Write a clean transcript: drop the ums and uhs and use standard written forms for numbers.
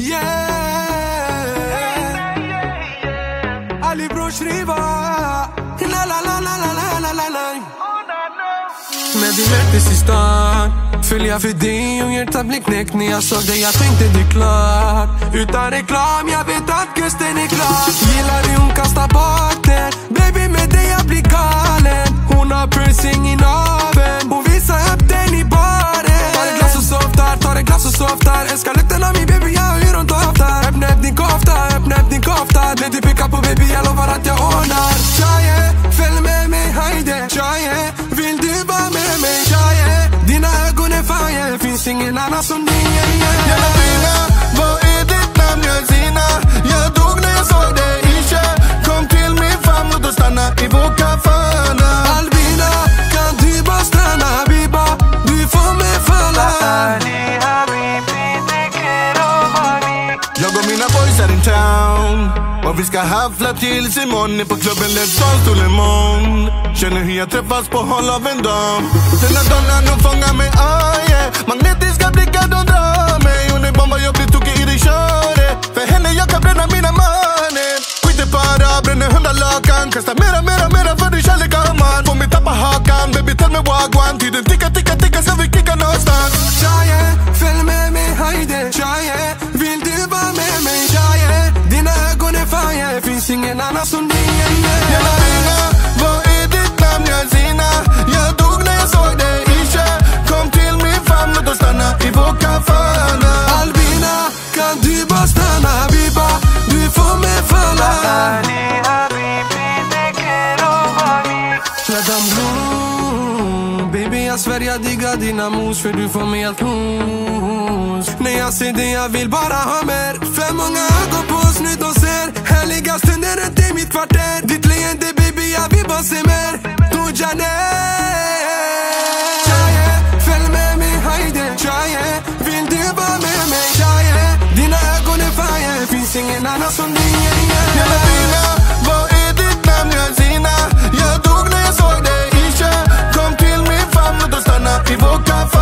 Ali Bror Shriva. La la la la la la la la. När vi möttes i stan föll jag för dig och hjärtat blev knäckt. När jag såg dig jag tänkte det är klart. Utan reklam, jag vet att kusten är klar. Gillar hur hon kastar bak den. Baby med dig jag blir galen. Hon har piercing i naveln. Hon visar upp den i baren. Tar ett glas och softar, tar ett glas och softar. Älskar lukten av min baby, jag hör hon doftar. Öppna upp din kofta, öppna upp din kofta. Let dig picka på baby, jag lovar att jag ordnar. Tjaje, följ med mig, hejde. Tjaje, vill du vara med mig? Tjaje, dina ögon är fire. Finns ingen annan som dig. Jalla fina, vad är ditt namn? Jag är Zina. Jag dog när jag såg dig i kär. Kom till min famn och då stanna i vår kafana. Albina, kan du bara stanna? Habiba, du får mig falla. Jag och mina boys är in town och vi ska havla tills imorgon. På klubben Let's Dance till imorgon. Känner hur jag träffas på håll av en dam. Denna donnan hon fångar mig, yeah. Magnetiska blickar de drar mig. Hon är bomba, jag blir tokig i det köret. För henne jag kan bränna mina mannen. Skiter bara, bränner 100 lakan. Kastar mera för din kärlek av man. Får mig tappa hakan, baby tell me wagwan. Tiden ticka, ska vi kicka någonstans. Tjaje, följ med mig, hejde. Tjaje, vill du vara med mig? Tjaje, dina ögon är fire. Finns ingen annan som dig. Jalla fina, vad är ditt namn? Jag är Zina. Jag dog när jag såg dig i kär. Kom till min famn och då stanna i vår kafana. Albina, kan du bara stanna? Habiba, du får mig falla. Sladam blue, baby jag svär jag diggar dina mos. För du får mig att hos. När jag ser dig jag vill bara ha mer. För många ögon på oss nu de ser. Härliga stunder runt i mitt kvarter. Ditt leende baby jag vill bara se mer. Du Janet. Tjaje, följ med mig, hejde. Tjaje, vill du vara med mig? Tjaje, dina ögon är fire. Finns ingen annan som dig. Jalla fina, vad är ditt namn? Jag är Zina. Jag dog när jag såg dig i kär. Kom till min famn och då stanna i vår kafana.